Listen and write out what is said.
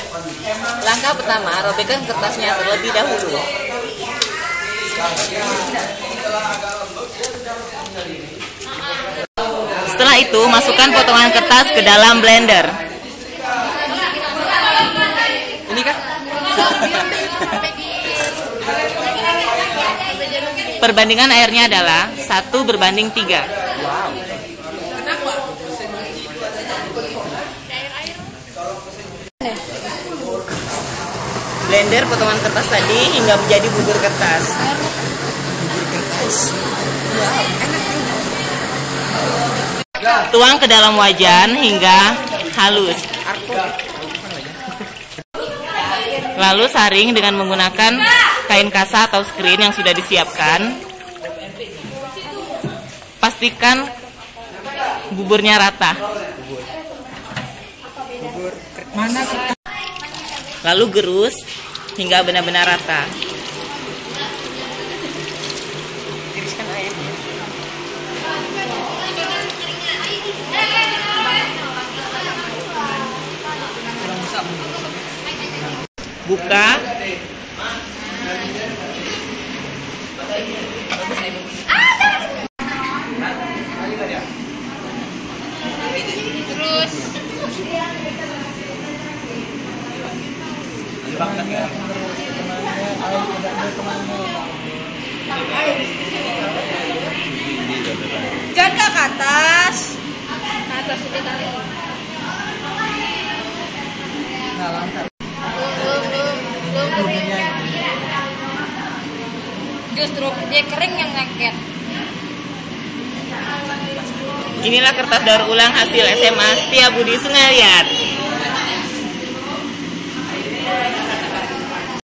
Langkah pertama, robekkan kertasnya terlebih dahulu. Setelah itu, masukkan potongan kertas ke dalam blender. Ini kah? Perbandingan airnya adalah 1:3. Wow. Blender potongan kertas tadi hingga menjadi bubur kertas. Tuang ke dalam wajan hingga halus. Lalu saring dengan menggunakan kain kasa atau screen yang sudah disiapkan. Pastikan buburnya rata. Lalu gerus hingga benar-benar rata. Tiriskan airnya. Buka. Terus jangan ke atas. Ke atas sedikit kali. Justru dia kering yang lengket. Inilah kertas daur ulang hasil SMA Setiabudi Sungai Liat.